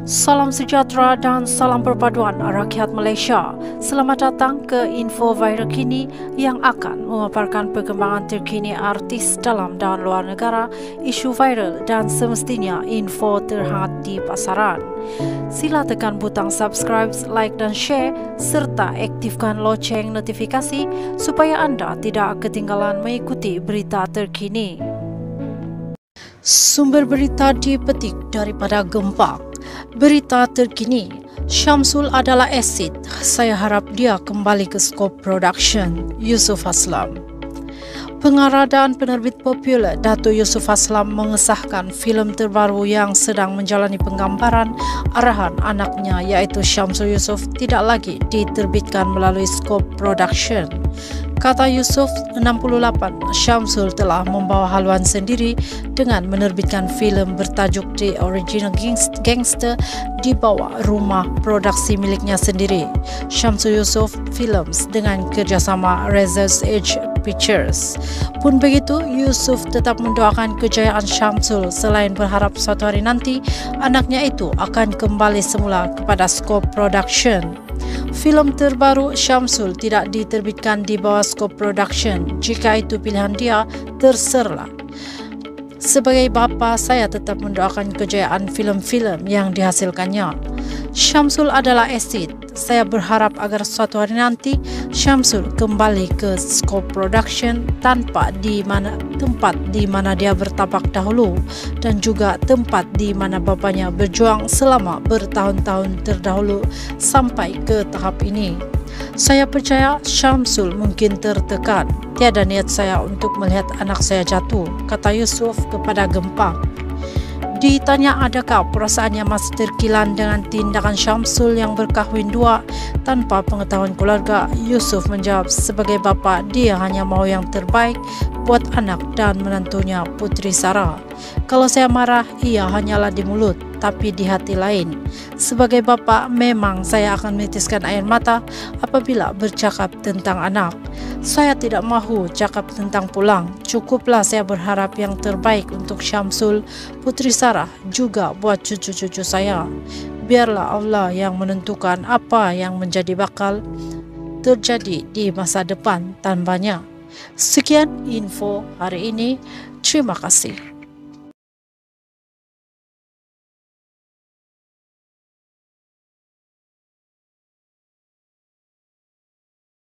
Salam sejahtera dan salam perpaduan rakyat Malaysia. Selamat datang ke Info Viral Kini yang akan memaparkan perkembangan terkini artis dalam dan luar negara, isu viral dan semestinya info terhangat di pasaran. Sila tekan butang subscribe, like dan share serta aktifkan loceng notifikasi supaya anda tidak ketinggalan mengikuti berita terkini. Sumber berita dipetik daripada Gempak. Berita terkini, Syamsul adalah asid. Saya harap dia kembali ke skop production. Yusuf Aslam. Pengarah dan penerbit popular Dato' Yusuf Aslam mengesahkan filem terbaru yang sedang menjalani penggambaran arahan anaknya iaitu Syamsul Yusof tidak lagi diterbitkan melalui skop production. Kata Yusuf 68, Syamsul telah membawa haluan sendiri dengan menerbitkan filem bertajuk The Original Gangster di bawah rumah produksi miliknya sendiri, Syamsul Yusof Films, dengan kerjasama Razor's Edge Pictures. Pun begitu, Yusuf tetap mendoakan kejayaan Syamsul selain berharap suatu hari nanti anaknya itu akan kembali semula kepada skop production. Filem terbaru Syamsul tidak diterbitkan di bawah skop production. Jika itu pilihan dia, terserah. Sebagai bapa, saya tetap mendoakan kejayaan filem-filem yang dihasilkannya. Syamsul adalah asid. Saya berharap agar suatu hari nanti Syamsul kembali ke skop production tanpa tempat di mana dia bertapak dahulu dan juga tempat di mana bapanya berjuang selama bertahun-tahun terdahulu sampai ke tahap ini. Saya percaya Syamsul mungkin tertekan. Tiada niat saya untuk melihat anak saya jatuh, kata Yusuf kepada Gempak. Ditanya adakah perasaannya masih terkilan dengan tindakan Syamsul yang berkahwin dua tanpa pengetahuan keluarga, Yusuf menjawab sebagai bapa dia hanya mau yang terbaik buat anak dan menantunya Putri Sarah. Kalau saya marah, ia hanyalah di mulut, tapi di hati lain. Sebagai bapa, memang saya akan menitiskan air mata apabila bercakap tentang anak. Saya tidak mahu cakap tentang pulang. Cukuplah saya berharap yang terbaik untuk Syamsul, Putri Sarah, juga buat cucu-cucu saya. Biarlah Allah yang menentukan apa yang menjadi bakal terjadi di masa depan tanpanya. Sekian info hari ini. Terima kasih.